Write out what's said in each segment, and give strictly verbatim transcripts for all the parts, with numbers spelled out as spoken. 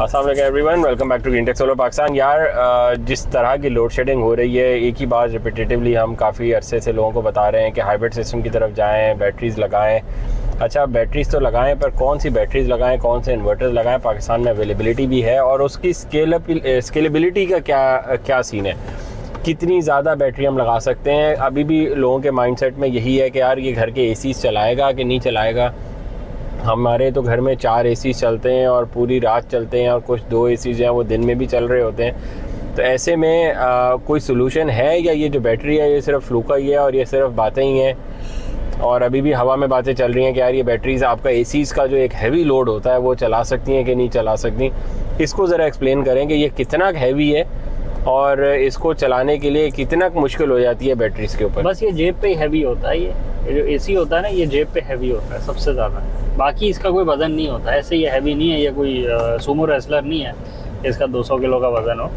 अस्सलाम वालेकुम everyone, welcome back to Green Tech Solar Pakistan. यार जिस तरह की लोड शेडिंग हो रही है, एक ही बात रिपीटेटिवली हम काफ़ी अरसे से लोगों को बता रहे हैं कि हाइब्रिड सिस्टम की तरफ जाएं, बैटरीज लगाएं। अच्छा, बैटरीज तो लगाएं, पर कौन सी बैटरीज लगाएं, कौन से इन्वर्टर्स लगाएं? पाकिस्तान में अवेलेबिलिटी भी है और उसकी स्केल स्केलेबिलिटी का क्या क्या सीन है, कितनी ज़्यादा बैटरी हम लगा सकते हैं? अभी भी लोगों के माइंडसेट में यही है कि यार ये घर के एसी चलाएगा कि नहीं चलाएगा। हमारे तो घर में चार एसी चलते हैं और पूरी रात चलते हैं, और कुछ दो एसी जो हैं वो दिन में भी चल रहे होते हैं। तो ऐसे में आ, कोई सोल्यूशन है या ये जो बैटरी है ये सिर्फ फ्लूका ही है और ये सिर्फ बातें ही हैं? और अभी भी हवा में बातें चल रही हैं कि यार ये बैटरीज आपका एसीज़ का जो एक हैवी लोड होता है वो चला सकती हैं कि नहीं चला सकती। इसको ज़रा एक्सप्लेन करें कि ये कितना हैवी है और इसको चलाने के लिए कितना मुश्किल हो जाती है बैटरीज के ऊपर। बस ये जेब पे हैवी होता है, ये जो एसी होता है ना, ये जेब पे हैवी होता है सबसे ज़्यादा। बाकी इसका कोई वजन नहीं होता, ऐसे ये हैवी नहीं है, ये कोई सुमो रेसलर नहीं है इसका दो सौ किलो का वजन हो।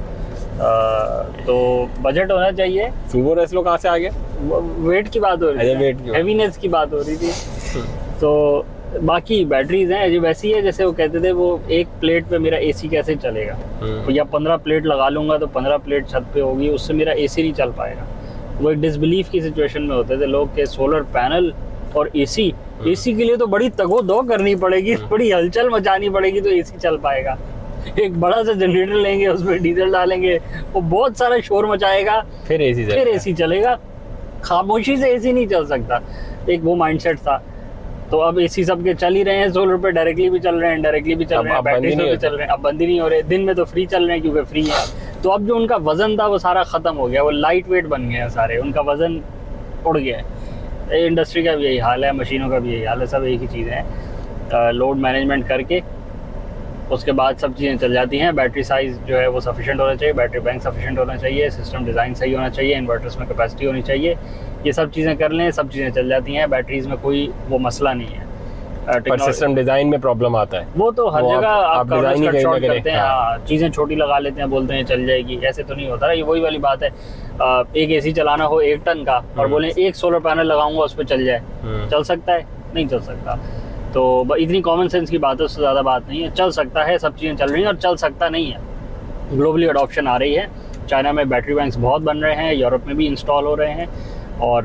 आ, तो बजट होना चाहिए। सुमो रेसलर कहाँ से आ गया? वेट की बात हो रही है, वेट की हैवीनेस की बात हो रही थी। तो बाकी बैटरीज हैं जो वैसी है, जैसे वो कहते थे वो एक प्लेट पे मेरा एसी कैसे चलेगा, तो या पंद्रह प्लेट लगा लूंगा तो पंद्रह प्लेट छत पे होगी, उससे मेरा एसी नहीं चल पाएगा। वो एक डिसबिलीफ की सिचुएशन में होते थे लोग के सोलर पैनल और एसी एसी के लिए तो बड़ी तगो-दो करनी पड़ेगी, बड़ी हलचल मचानी पड़ेगी तो एसी चल पाएगा। एक बड़ा सा जनरेटर लेंगे, उसमें डीजल डालेंगे, वो बहुत सारा शोर मचाएगा, फिर एसी फिर एसी चलेगा। खामोशी से एसी नहीं चल सकता, एक वो माइंडसेट था। तो अब एसी सबके चल ही रहे हैं, सोलर पे डायरेक्टली भी चल रहे हैं, डायरेक्टली भी चल रहे हैं, बैटरी पे भी चल रहे हैं। अब बंद ही नहीं हो रहे, दिन में तो फ्री चल रहे हैं क्योंकि फ्री है। तो अब जो उनका वजन था वो सारा खत्म हो गया, वो लाइट वेट बन गए हैं सारे, उनका वजन उड़ गया है। इंडस्ट्री का भी यही हाल है, मशीनों का भी यही हाल है, सब एक ही चीज़ें हैं। लोड मैनेजमेंट करके उसके बाद सब चीज़ें चल जाती हैं। बैटरी साइज़ जो है वो सफिशिएंट होना चाहिए, बैटरी बैंक सफिशिएंट होना चाहिए, सिस्टम डिज़ाइन सही होना चाहिए, इन्वर्टर्स में कैपेसिटी होनी चाहिए। ये सब चीज़ें कर लें, सब चीज़ें चल जाती हैं। बैटरीज में कोई वो मसला नहीं है। पर सिस्टम डिज़ाइन में प्रॉब्लम आता है, वो तो हर जगह आप डिज़ाइन ही शॉर्ट करते हैं। हाँ, चीज़ें छोटी लगा लेते हैं, बोलते हैं चल जाएगी, ऐसे तो नहीं होता। ये वही वाली बात है, एक एसी चलाना हो एक टन का और बोले एक सोलर पैनल लगाऊंगा उस पर चल जाए, चल सकता है? नहीं चल सकता। तो इतनी कॉमन सेंस की बात है, उससे ज़्यादा बात नहीं है। चल सकता है, सब चीज़ें चल रही हैं, और चल सकता नहीं है। ग्लोबली अडॉप्शन आ रही है, चाइना में बैटरी बैंक्स बहुत बन रहे हैं, यूरोप में भी इंस्टॉल हो रहे हैं, और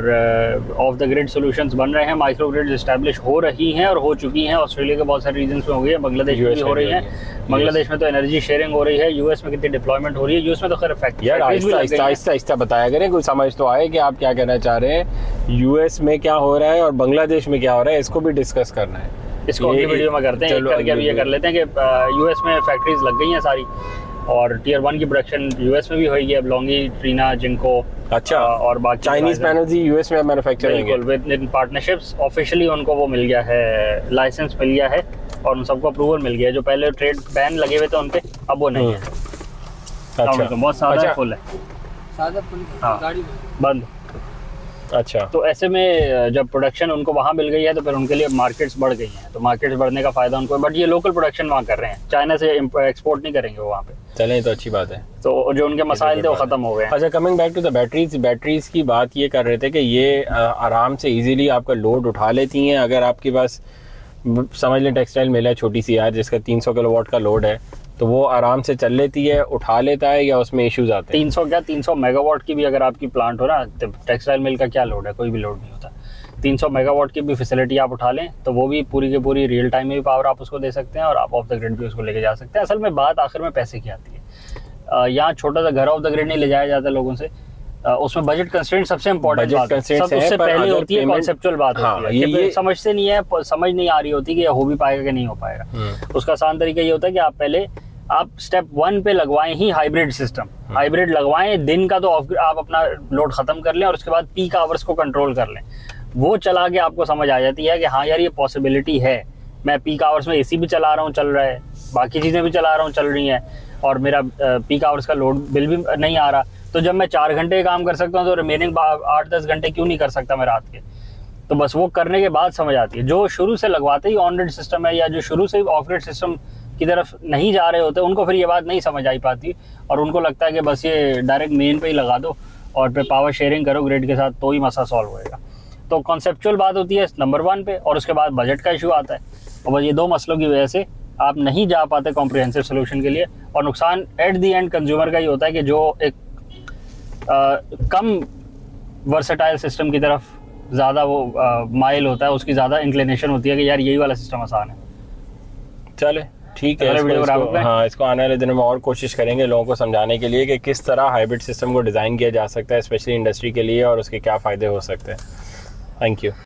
ऑफ द ग्रिड सॉल्यूशंस बन रहे हैं, माइक्रो ग्रिड एस्टैब्लिश हो रही हैं और हो चुकी हैं। ऑस्ट्रेलिया के बहुत सारे रीजन्स में हो गई है, बांग्लादेश में भी हो रही है। बांग्लादेश में तो एनर्जी शेयरिंग हो रही है। यूएस में कितनी डिप्लॉयमेंट हो रही है? यूएस में तो खैर फैक्ट्री यार आहिस्ता आहिस्ता आहिस्ता बताया करें, कोई समझ तो आए कि आप क्या कहना चाह रहे हैं। यूएस में क्या हो रहा है और बांग्लादेश में क्या हो रहा है, इसको भी डिस्कस करना है। इसको अगली वीडियो में करते हैं, एक करके अभी ये कर लेते हैं कि यूएस में फैक्ट्रीज लग गई हैं सारी, और टीयर वन की प्रोडक्शन यूएस में भी होगी अब। लॉन्गी, ट्रीना, जिंको, अच्छा, और बाकी चाइनीज पैनल्स यूएस में मैन्युफैक्चर होंगे विद पार्टनरशिप्स। ऑफिशियली उनको वो मिल गया है, लाइसेंस मिल गया है, और उन सबको अप्रूवल मिल गया है। जो पहले ट्रेड बैन लगे हुए थे उनपे, अब वो नहीं है। अच्छा, बहुत सादा फुल है, सादा फुल, गाड़ी बंद। अच्छा, तो ऐसे में जब प्रोडक्शन उनको वहाँ मिल गई है तो फिर उनके लिए मार्केट्स बढ़ गई हैं, तो मार्केट्स बढ़ने का फायदा उनको है। बट ये लोकल प्रोडक्शन वहाँ कर रहे हैं, चाइना से एक्सपोर्ट नहीं करेंगे वो वहाँ पे। चलें, तो अच्छी बात है। तो जो उनके मसाइल थे वो खत्म हो गए। अच्छा, coming back to the batteries, batteries की बात ये कर रहे थे कि ये आराम से इजीली आपका लोड उठा लेती हैं। अगर आपके पास समझ लें टेक्सटाइल मिल है छोटी सी यार, जिसका तीन सौ किलोवाट का लोड है, तो वो आराम से चल लेती है, उठा लेता है, या उसमें इश्यूज आते हैं? तीन सौ क्या तीन सौ मेगावाट की भी अगर आपकी प्लांट हो ना, तो टेक्सटाइल मिल का क्या लोड है? कोई भी लोड नहीं होता। तीन सौ मेगावाट की भी फैसिलिटी आप उठा लें तो वो भी पूरी की पूरी रियल टाइम में भी पावर आप उसको दे सकते हैं, और आप ऑफ द ग्रिड भी उसको लेके जा सकते हैं। असल में बात आखिर में पैसे की आती है। यहाँ छोटा सा घर ऑफ द ग्रिड नहीं ले जाया जाता लोगों से, उसमें बजट कंस्ट्रेंट सबसे इम्पोर्टेंट बात है। सबसे पहले होती है कॉन्सेप्चुअल बात होती है, ये समझते नहीं है, समझ नहीं आ रही होती कि हो भी पाएगा कि नहीं हो पाएगा। उसका आसान तरीका ये होता है कि आप पहले आप स्टेप वन पे लगवाएं ही हाइब्रिड सिस्टम। हाइब्रिड लगवाएं, दिन का तो आप अपना लोड खत्म कर लें, और उसके बाद पीक आवर्स को कंट्रोल कर लें। वो चला के आपको समझ आ जाती है कि हाँ यार ये पॉसिबिलिटी है, मैं पीक आवर्स में एसी भी चला रहा हूँ, चल रहा है, बाकी चीज़ें भी चला रहा हूँ, चल रही हैं, और मेरा पीक आवर्स का लोड बिल भी नहीं आ रहा। तो जब मैं चार घंटे काम कर सकता हूँ तो रिमेनिंग आठ दस घंटे क्यों नहीं कर सकता मैं रात के? तो बस वो करने के बाद समझ आती है। जो शुरू से लगवाते ही ऑन ग्रिड सिस्टम है, या जो शुरू से ऑफ ग्रिड सिस्टम की तरफ नहीं जा रहे होते, उनको फिर ये बात नहीं समझ आई पाती, और उनको लगता है कि बस ये डायरेक्ट मेन पे ही लगा दो और फिर पावर शेयरिंग करो ग्रिड के साथ तो ही मसला सॉल्व होएगा। तो कॉन्सेप्चुअल बात होती है नंबर वन पे, और उसके बाद बजट का इशू आता है। और बस ये दो मसलों की वजह से आप नहीं जा पाते कॉम्प्रिहेंसिव सोल्यूशन के लिए, और नुकसान एट द एंड कंज्यूमर का ही होता है कि जो एक आ, कम वर्सेटाइल सिस्टम की तरफ ज़्यादा वो माइल होता है, उसकी ज़्यादा इंक्लिनेशन होती है कि यार यही वाला सिस्टम आसान है। चले ठीक है, इसको, इसको, हाँ इसको आने वाले दिनों में और कोशिश करेंगे लोगों को समझाने के लिए कि किस तरह हाइब्रिड सिस्टम को डिज़ाइन किया जा सकता है, स्पेशली इंडस्ट्री के लिए, और उसके क्या फ़ायदे हो सकते हैं। Thank you.